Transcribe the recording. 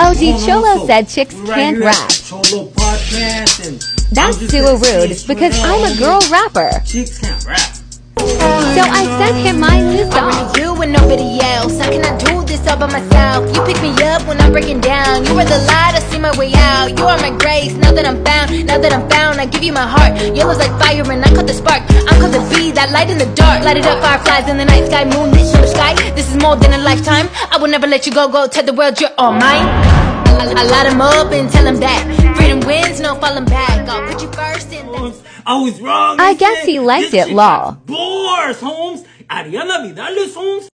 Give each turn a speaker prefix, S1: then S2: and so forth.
S1: OG Cholo said chicks can't rap.
S2: Cholo podcast and
S1: That's too rude because I'm a girl rapper.
S2: Chicks can't rap.
S1: So I sent him my new song.
S3: You and nobody else. How can I do this all by myself? You pick me up when I'm breaking down. You are the light, I see my way out. You are my grace, now that I'm found, I give you my heart. Yellow's like fire and I caught the spark. I'm called the bee, that light in the dark. Light it up, fireflies in the night sky, moonlit in the sky. This is more than a lifetime. I will never let you go, tell the world you're all mine. I light them up and tell them that freedom wins, no falling back. I'll put you first in this.
S2: I was wrong.
S1: I guess he liked it, lol.
S2: Bores, Holmes. Ariana Vidales, Holmes.